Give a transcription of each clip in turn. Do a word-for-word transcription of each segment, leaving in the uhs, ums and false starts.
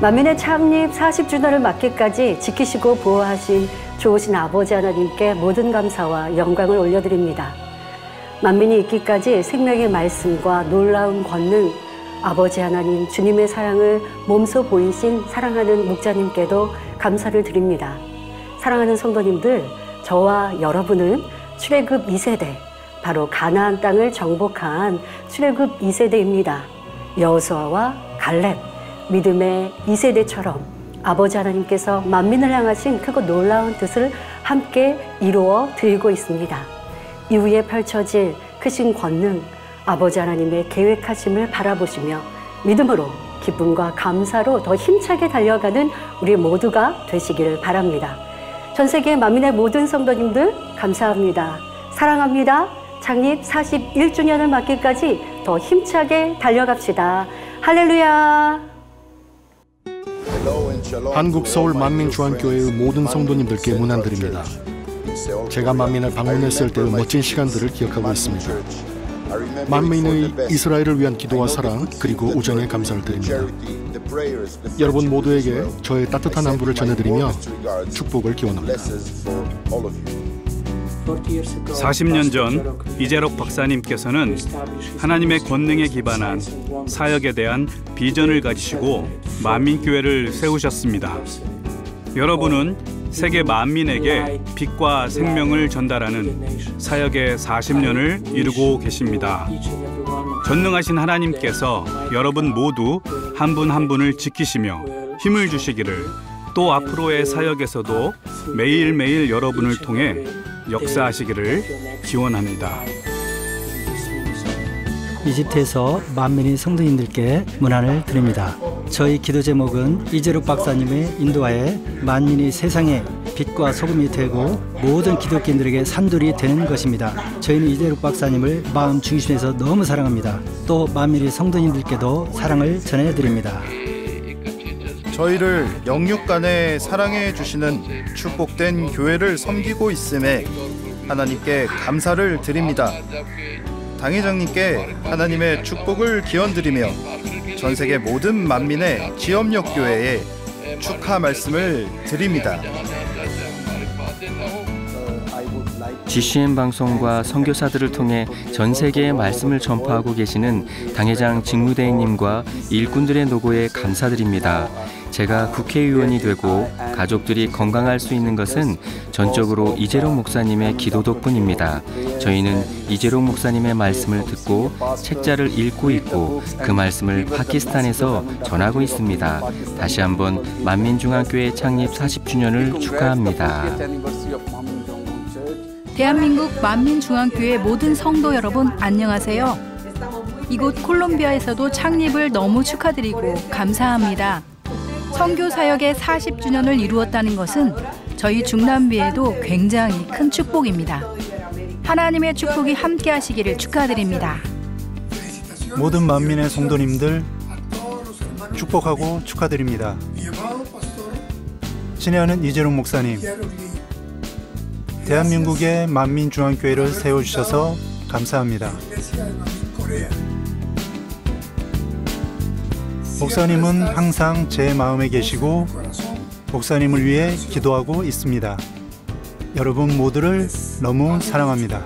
만민의 창립 사십 주년을 맞기까지 지키시고 보호하신 좋으신 아버지 하나님께 모든 감사와 영광을 올려드립니다. 만민이 있기까지 생명의 말씀과 놀라운 권능, 아버지 하나님 주님의 사랑을 몸소 보이신 사랑하는 목자님께도 감사를 드립니다. 사랑하는 성도님들, 저와 여러분은 출애굽 이 세대, 바로 가나안 땅을 정복한 출애굽 이 세대입니다. 여호수아와 갈렙, 믿음의 이 세대처럼 아버지 하나님께서 만민을 향하신 크고 놀라운 뜻을 함께 이루어 드리고 있습니다. 이후에 펼쳐질 크신 권능, 아버지 하나님의 계획하심을 바라보시며 믿음으로 기쁨과 감사로 더 힘차게 달려가는 우리 모두가 되시기를 바랍니다. 전 세계 만민의 모든 성도님들 감사합니다. 사랑합니다. 창립 사십일 주년을 맞기까지 더 힘차게 달려갑시다. 할렐루야! 한국 서울 만민중앙교회의 모든 성도님들께 문안드립니다. 제가 만민을 방문했을 때의 멋진 시간들을 기억하고 있습니다. 만민의 이스라엘을 위한 기도와 사랑 그리고 우정에 감사를 드립니다. 여러분 모두에게 저의 따뜻한 안부를 전해드리며 축복을 기원합니다. 사십 년 전 이재록 박사님께서는 하나님의 권능에 기반한 사역에 대한 비전을 가지시고 만민교회를 세우셨습니다. 여러분은 세계 만민에게 빛과 생명을 전달하는 사역의 사십 년을 이루고 계십니다. 전능하신 하나님께서 여러분 모두 한 분 한 분을 지키시며 힘을 주시기를, 또 앞으로의 사역에서도 매일매일 여러분을 통해 역사하시기를 기원합니다. 이집트에서 만민의 성도님들께 문안을 드립니다. 저희 기도 제목은 이재록 박사님의 인도하에 만민이 세상에 빛과 소금이 되고 모든 기독교인들에게 산돌이 되는 것입니다. 저희는 이재록 박사님을 마음 중심에서 너무 사랑합니다. 또 만민의 성도님들께도 사랑을 전해드립니다. 저희를 영육 간에 사랑해 주시는 축복된 교회를 섬기고 있음에 하나님께 감사를 드립니다. 당회장님께 하나님의 축복을 기원드리며 전 세계 모든 만민의 지업역 교회에 축하 말씀을 드립니다. 지씨엠 방송과 선교사들을 통해 전 세계에 말씀을 전파하고 계시는 당회장 직무대행님과 일꾼들의 노고에 감사드립니다. 제가 국회의원이 되고 가족들이 건강할 수 있는 것은 전적으로 이재록 목사님의 기도 덕분입니다. 저희는 이재록 목사님의 말씀을 듣고 책자를 읽고 있고 그 말씀을 파키스탄에서 전하고 있습니다. 다시 한번 만민중앙교회 창립 사십 주년을 축하합니다. 대한민국 만민중앙교회 모든 성도 여러분 안녕하세요. 이곳 콜롬비아에서도 창립을 너무 축하드리고 감사합니다. 선교 사역의 사십 주년을 이루었다는 것은 저희 중남미에도 굉장히 큰 축복입니다. 하나님의 축복이 함께 하시기를 축하드립니다. 모든 만민의 성도님들 축복하고 축하드립니다. 친애하는 이재록 목사님, 대한민국의 만민중앙교회를 세워주셔서 감사합니다. 목사님은 항상 제 마음에 계시고 목사님을 위해 기도하고 있습니다. 여러분 모두를 너무 사랑합니다.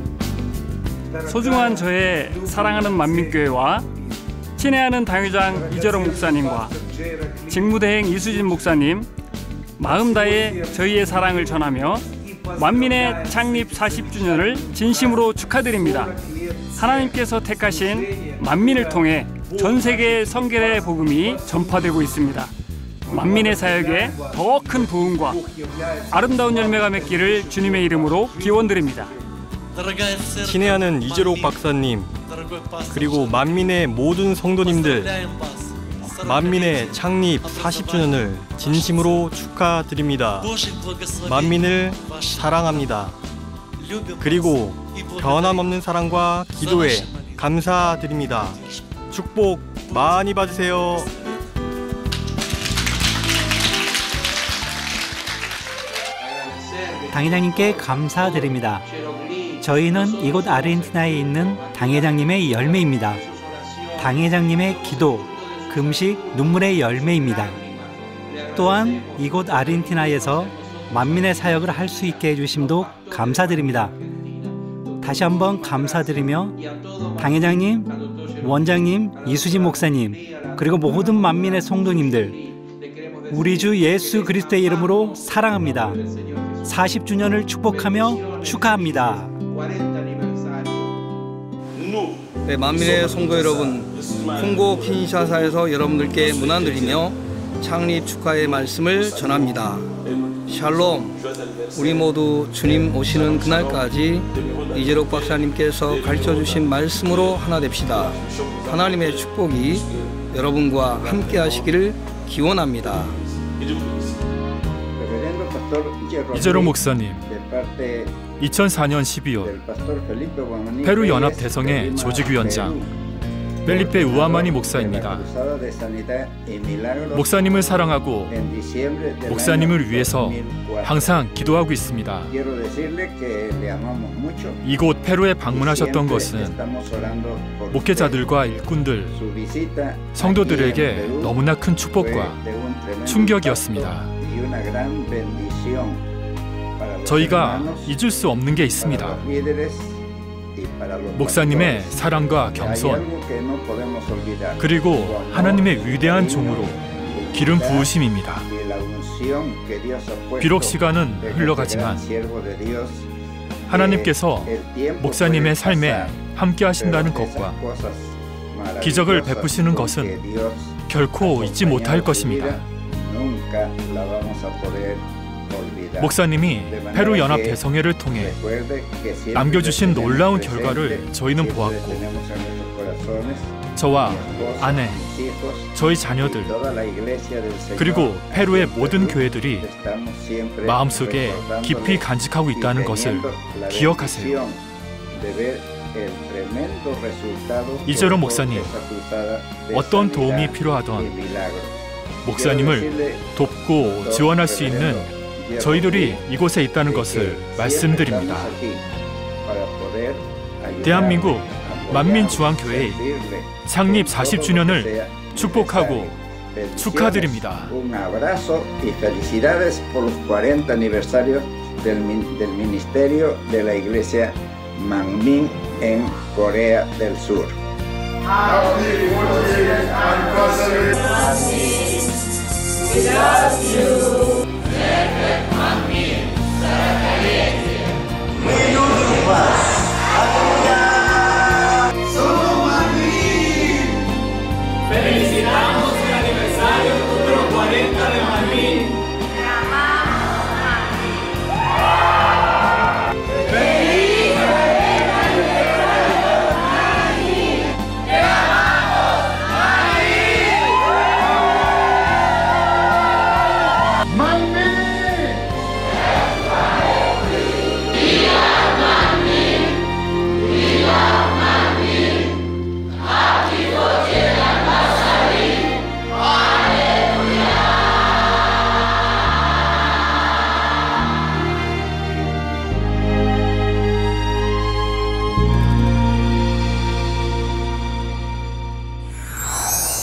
소중한 저의 사랑하는 만민교회와 친애하는 당회장 이재록 목사님과 직무대행 이수진 목사님, 마음 다해 저희의 사랑을 전하며 만민의 창립 사십 주년을 진심으로 축하드립니다. 하나님께서 택하신 만민을 통해 전 세계의 선교의 복음이 전파되고 있습니다. 만민의 사역에 더 큰 부흥과 아름다운 열매가 맺기를 주님의 이름으로 기원드립니다. 친애하는 이재록 박사님, 그리고 만민의 모든 성도님들, 만민의 창립 사십 주년을 진심으로 축하드립니다. 만민을 사랑합니다. 그리고 변함없는 사랑과 기도에 감사드립니다. 축복 많이 받으세요. 당회장님께 감사드립니다. 저희는 이곳 아르헨티나에 있는 당회장님의 열매입니다. 당회장님의 기도, 금식, 눈물의 열매입니다. 또한 이곳 아르헨티나에서 만민의 사역을 할 수 있게 해주심도 감사드립니다. 다시 한번 감사드리며 당회장님, 원장님, 이수진 목사님, 그리고 모든 만민의 성도님들, 우리 주 예수 그리스도의 이름으로 사랑합니다. 사십 주년을 축복하며 축하합니다. 네, 만민의 성도 여러분, 콩고 킨샤사에서 여러분들께 문안드리며 창립 축하의 말씀을 전합니다. 샬롬. 우리 모두 주님 오시는 그날까지 이재록 박사님께서 가르쳐주신 말씀으로 하나 됩시다. 하나님의 축복이 여러분과 함께 하시기를 기원합니다. 이재록 목사님, 이천사 년 십이월 페루 연합 대성회 조직위원장 펠리페 우아마니 목사입니다. 목사님을 사랑하고 목사님을 위해서 항상 기도하고 있습니다. 이곳 페루에 방문하셨던 것은 목회자들과 일꾼들, 성도들에게 너무나 큰 축복과 충격이었습니다. 저희가 잊을 수 없는 게 있습니다. 목사님의 사랑과 겸손, 그리고 하나님의 위대한 종으로 기름 부으심입니다. 비록 시간은 흘러가지만 하나님께서 목사님의 삶에 함께 하신다는 것과 기적을 베푸시는 것은 결코 잊지 못할 것입니다. 목사님이 페루 연합 대성회를 통해 남겨주신 놀라운 결과를 저희는 보았고, 저와 아내, 저희 자녀들, 그리고 페루의 모든 교회들이 마음속에 깊이 간직하고 있다는 것을 기억하세요. 이재록 목사님, 어떤 도움이 필요하던 목사님을 돕고 지원할 수 있는 저희들이 이곳에 있다는 것을 말씀드립니다. 대한민국 만민중앙교회의 창립 사십 주년을 축복하고 축하드립니다. Manmin en Corea del Sur. Happy fortieth anniversary.